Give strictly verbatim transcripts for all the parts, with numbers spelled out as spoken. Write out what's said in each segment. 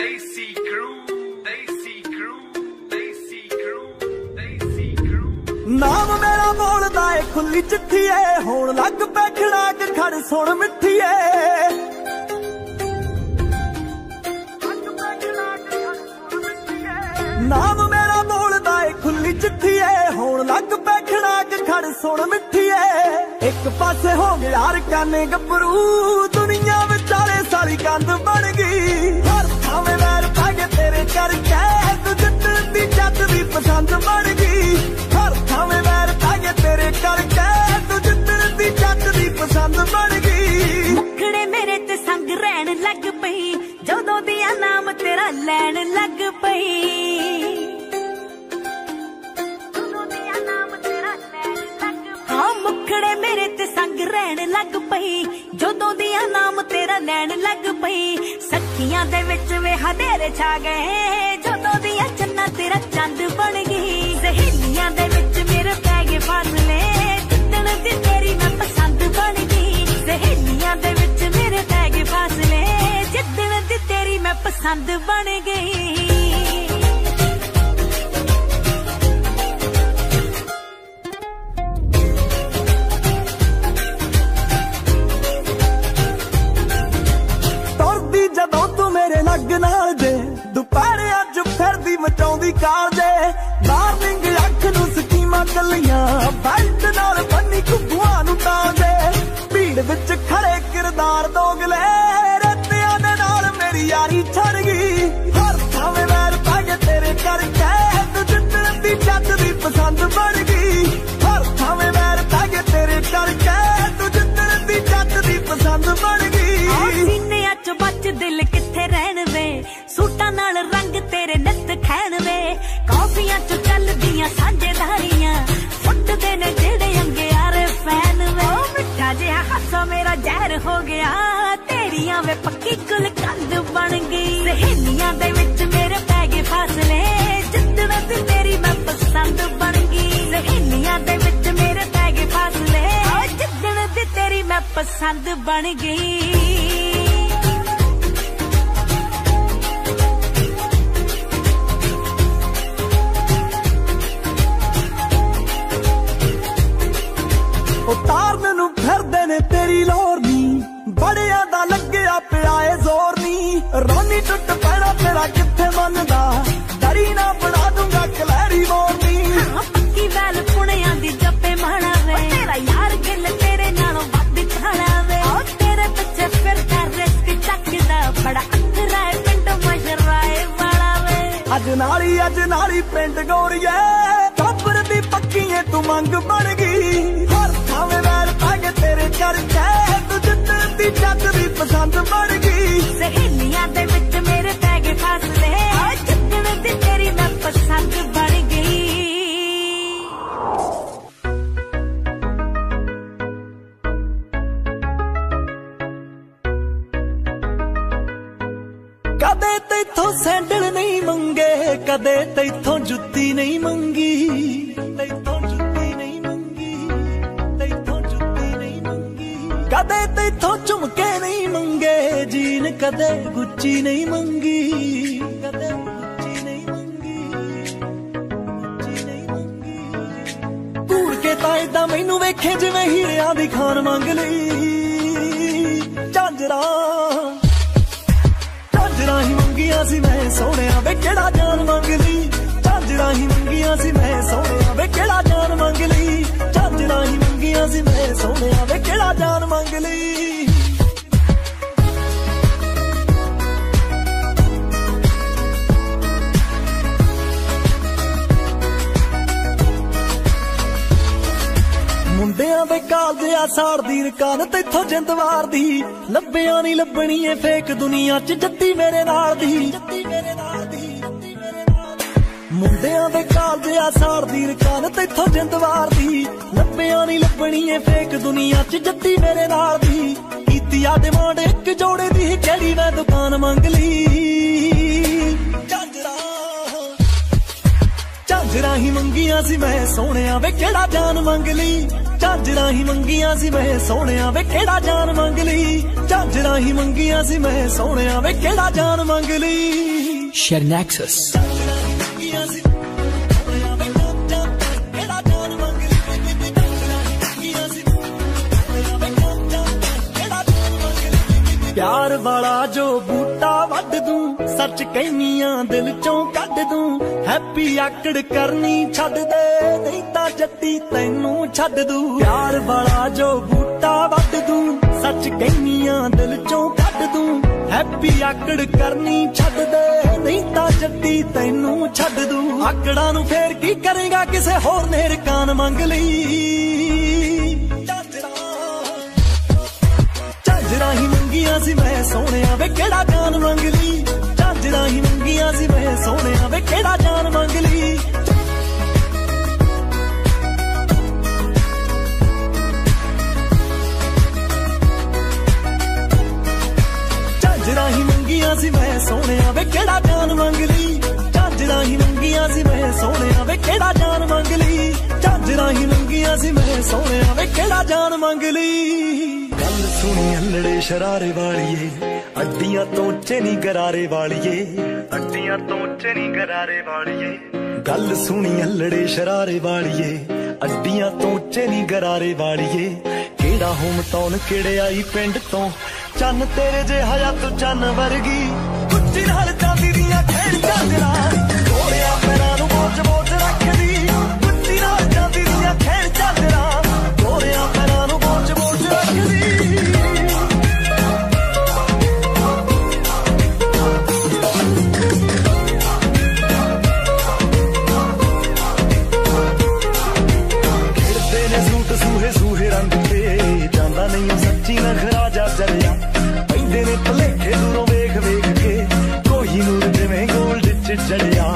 Desi crew, Desi crew, Desi crew, Desi crew। नाम मेरा बोलदा ए खुली चिट्ठी ए, होण लग पै खड़ाक खड़ सुण मिठी ए। नाम मेरा बोलदा ए खुली चिट्ठी ए, होण लग पै खड़ाक खड़ सुण मिठी ए। एक पासे हो गया रकाने गभरू, दुनिया विचाले सारी कंध बन गई। हर थावे वैर पै गए तेरे करके, तू जिद्दन दी जद दी पसंद बन गई। हर थावे वैर पै गए तेरे करके, तू जिद्दन दी जद दी पसंद बन गई। मुखड़े मेरे ते संग रहन लग पई, जदों दिया नाम तेरा लैन लग पई। हाँ मुखड़े मेरे ते संग रहन लग पई, जदों दिया नाम तेरा लैन लग पई। सखियां दे विच वे हधेरे छा गए, जदों दिया चन्ना तेरा चंद बन गई। सहेलियां दे विच मेरे पै गए फासले, जिद्दन दी तेरी मैं पसंद बन गई। सहेलियां दे विच मेरे पै गए फासले, जिद्दन दी तेरी मैं पसंद बन गई। लग नाल दे दुपहरे अज फिरदी मचाउंदी कार दे, डार्लिंग अख नू स्कीमां कलियां, बेल्ट नाल बन्नी घुग्गुआं नू तां दे। भीड़ विच खड़े किरदार दोगले, रत्तियां दे नाल मेरी यारी छड़ गई। हर थावे वैर पै गए तेरे करके, तू जिद्दन दी जद दी पसंद बन गई। हर थावे वैर पै गए तेरे करके, तू जिद्दन दी जद दी पसंद बन गई। सीने च बच दिल किथे रहन वे, सूटां नाल रंग तेरे नित खैन वे। कॉफियां च चलदियां साझेदारियां, फुटदे ने जेड़े अंगियारे फैन वे। मिठा जिहा हासा मेरा जहर हो गया, तेरियां वे पक्की कुल कंध बन गई। सहेलियां दे विच मेरे पै गए फासले, जिद्दन दी तेरी मैं पसंद बन गई। सहेलियां दे विच मेरे पै गए फासले, जिद्दन दी तेरी मैं पसंद बन गई। तारन नू फिरदे ने तेरी लोर नी, बड़िया दा लग्या पिया ए जोर नी। रानी टुट पैना तेरा किथे मनदा, डरी ना बना दूंगा कलैरी मोरनी। पक्की वैल पुणिया दी जप्पे माना वे, तेरा यार गिल तेरे नालों वध खाना वे। तेरे पिछे फिरदा रिस्क चकदा, बड़ा अखरा है पिंड मशराए वाला वे। अज नाली अज नाली पिंड गोरिए, कबर दी पक्की है तू मंग बन गई। थावे वैर पै गए तेरे करके, तू जिद्दन दी जद दी पसंद बन गई। सहेलियां दे विच मेरे पै गए फासले, जिद्दन दी तेरी मैं पसंद बन गई। कदे तैथों सैंडल नहीं मंगे, कदे तैथों जुत्ती नहीं मंगी। तैथों जुत्ती नहीं मंगी, तैथों जुत्ती नहीं मंगी। कदे तैथों झुमके नहीं मंगे, जीन कदे गुच्ची नहीं मंगी। कदे गुच्ची नहीं मंगी, गुच्ची नहीं मंगी। घूर के ताए दा मैनू वेखे जिवें हीरियां दी खान मंग लई। झांजरा झांजरा ही मंगियां सी मैं सोहणिया वे केड़ा जान मंग लई। झांजरा ही मंगियां सी मैं सोहणिया वे केड़ा जान मंग लई। झांजरा ही मंगियां सी मैं सोहणिया वे केड़ा जान मंग लई। मुंडियां दे कालजे आ साड़दी रकान, तैथों जिंद वार दी। लब्बियां नी लब्बनी ए फेक दुनिया च, जद्दी मेरे नाल दी। मुंडियां दे कालजे आ साड़दी रकान, तैथों जिंद वार दी। लब्बियां नी लब्बनी ए फेक दुनिया च, जद्दी मेरे नाल दी। कीती आ डिमांड इक जोड़े दी, केड़ी मैं दुकान मंग लई। झांजरा ही मंगियां सी मैं सोहणिया वे केड़ा जान मंग लई। झांजरा ही मंगियां सी मैं सोहणिया वे केड़ा जान मंग लई। झांजरा ही मंगियां सी मैं सोहणिया वे केड़ा जान मंग लई। Shernexus. प्यार वाला जो बूटा वड दूं, सच कहनिया दिल चों कढ दूं। हैप्पी आकड़ करनी छड्ड दे, नहीं तां जट्टी तैनू छड्ड दूं। प्यार वाला जो बूटा वड दूं, सच कहनिया दिल चों कढ दूं। हैप्पी आकड़ करनी छड्ड दे, नहीं तां जट्टी तैनू छड्ड दूं। आकड़ां नूं फेर की करेगा, किसे होर नेर कान मंग लई। झांजरा ही मंगिया सी मैं सोहणिया वे केड़ा जान मंग ली। झांजरा ही मंगिया सी मैं सोहणिया वे केड़ा जान मंग ली। झांजरा ही मंगिया सी मैं सोहणिया वे केड़ा जान मंग ली। झांजरा ही मंगिया सी मैं सोहणिया वे केड़ा जान मंग ली। झांजरा ही मंगिया सी मैं सोहणिया वे केड़ा जान मंग ली। गल सुनी अल्लड़े शरारे वालिए, अड्डियां तो उच्चे नी गरारे वालिए। अड्डियां तो उच्चे नी गरारे वालिए। गल सुनी अल्लड़े शरारे वालिए, अड्डियां तो उच्चे नी गरारे वालिए। केड़ा होम टाउन केड़े आई पिंड तो, चन्न तेरे जे हया तू चन्न वर्गी। कुच्ची नाल चांदी दियां खेड़ झांजरा, गोलियां पैरां नूं बोच बोच रखदी। कुच्ची नाल चांदी दियां खेड़ झांजरा, गोलियां पैरां नूं बोच बोच रखदी। सूहे सूहे रंग ते जांदा नहीं सच्ची नखरा जा जरिया। पैंदे ने भलेखे दूरों वेख वेख के, कोई नूर जिवें गोल्ड च चढ़िया।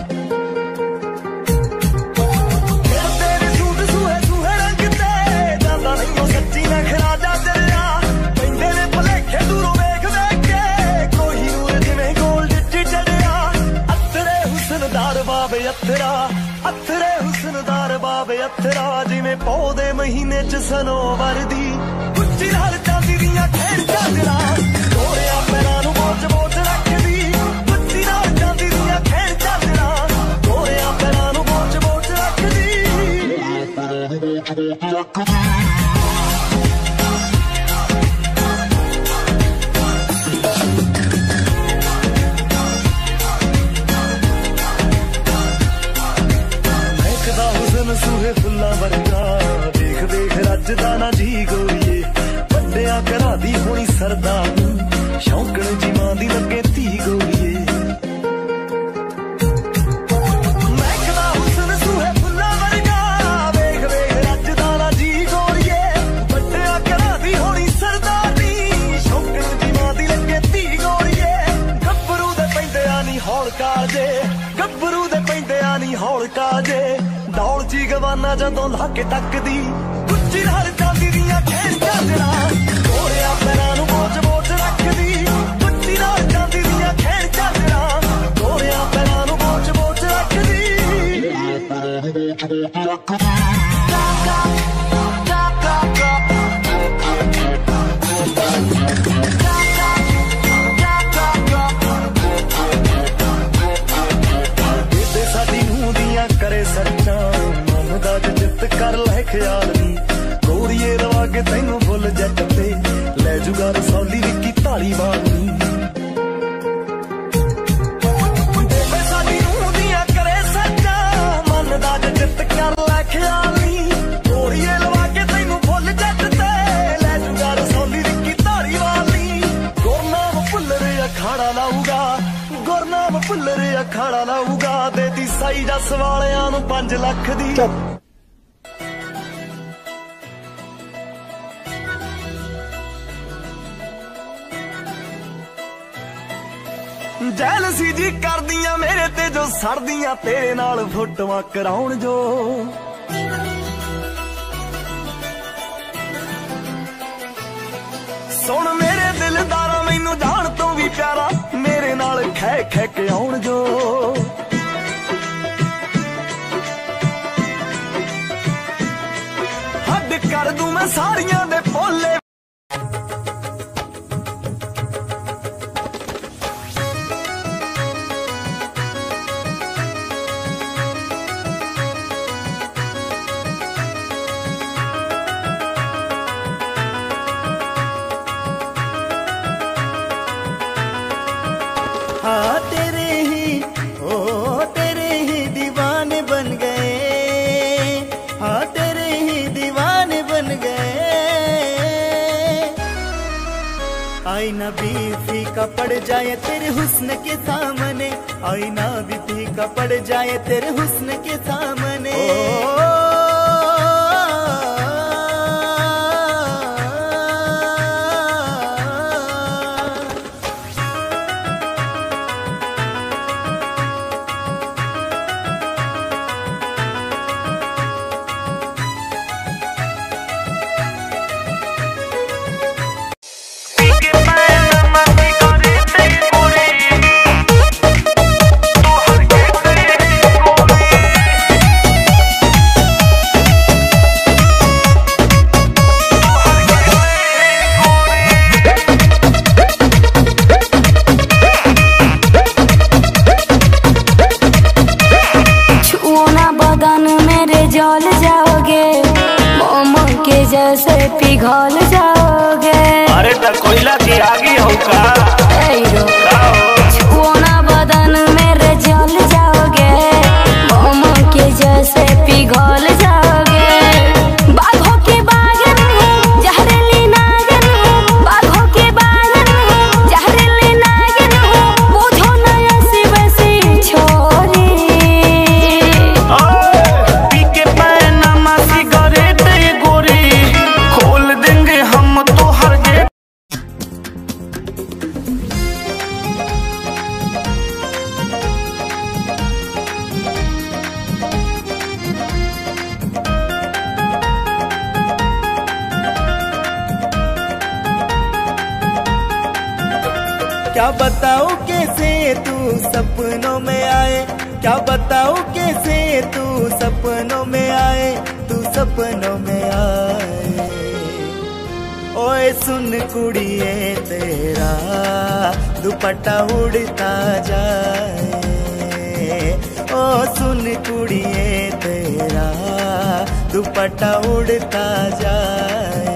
तेरे सूट सूहे सूहे रंग ते जांदा नहीं सच्ची नखरा जा जरिया। पैंदे ने भलेखे दूरों वेख वेख के, कोई नूर जिवें गोल्ड च चढ़िया। अत्तरे हुस्नदार बाबे अत्तरा, अत्तरे हुस्नदार बाबे अत्तरा। जिवें पौधे महीने च सनोवर दी, कुच्ची नाल चांदी दियां खेड़ झांजरा। गोलियां पैरां नूं बोच बोच रखदी। कुच्ची नाल चांदी दियां खेड़ झांजरा, गोलियां पैरां नूं बोच बोच रखदी। महकदा हुस्न सूहे फुल्लां वर्गा, देख देख रजदा ना जी गोरीए। वड्डियां घरां दी होनी सरदार नूं, शौकण जी मां दी लगे धी गोरीए। महकदा हुस्न सूहे फुल्लां वर्गा, देख देख रजदा ना जी गोरीए। वड्डियां घरां दी होनी सरदारनी, शौकण जी मां दी लगे धी गोरीए। गब्बरू दे पैंदे आनी हौल काजे, गब्बरू दे पैंदे आनी हौल काजे। दौड़ जी गवाना जदों ला के तकदी, कुच्ची नाल चांदी दियां खेड़ झांजरा। गोलियां पैरां नूं बोच बोच रखदी। कुच्ची नाल चांदी दियां खेड़ झांजरा, गोलियां पैरां नूं बोच बोच रखदी। बेबे साडी नूं दियां करे सरचां, मन दा जित कर लै ख्याल नी। गोरीए लवा के तैनू फुल जट ते, लै जूगा रसौली विकी धाली वाली। बेबे साडी नूं दियां करे सरचां, मन दा जित कर लै ख्याल नी। गोरीए लवा के तैनू फुल जट ते, लै जूगा रसौली विकी धाली वाली। गुरनाम भुल्लर अखाड़ा लाऊगा, गुरनाम भुल्लर अखाड़ा लाऊगा। देती साई जस वालियां नूं पंज लख दी। ਜੈਲਸੀ ਜੀ ਕਰਦੀਆਂ ਮੇਰੇ ਤੇ ਜੋ ਸੜਦੀਆਂ, ਤੇਰੇ ਨਾਲ ਫੋਟੋਆਂ ਕਰਾਉਣ ਜੋ। ਸੁਣ ਮੇਰੇ ਦਿਲਦਾਰਾ ਮੈਨੂੰ ਜਾਣ ਤੋਂ ਵੀ ਪਿਆਰਾ, ਮੇਰੇ ਨਾਲ ਖੈ ਖੈ ਕੇ ਆਉਣ ਜੋ। ਹੱਦ ਕਰ ਦੂੰ ਮੈਂ ਸਾਰੀਆਂ ਦੇ ਭੋਲੇ। हाँ तेरे ही ओ तेरे ही दीवाने बन गए, हाँ तेरे ही दीवाने बन गए। आईना भी फीका पड़ जाए तेरे हुस्न के सामने, आईना भी फीका पड़ जाए तेरे हुस्न के सामने। जल जाओगे मोमो के जैसे पिघल जाओगे। अरे तो कोयला की आगी हो का छुओ ना बदन मेरे जल जाओगे मोमो के जैसे पिघल जाओगे। बाघों के बागन हूँ जहरीली नागिन हूँ, बाघों के बागन हूँ जहरीली नागिन हूँ, बुझो ना ऐसी वैसी छोरी। क्या बताऊं कैसे तू सपनों में आए, क्या बताऊं कैसे तू सपनों में आए, तू सपनों में आए। ओए सुन कुड़िए तेरा दुपट्टा उड़ता जाए, ओ सुन कुड़िए तेरा दुपट्टा उड़ता जाए।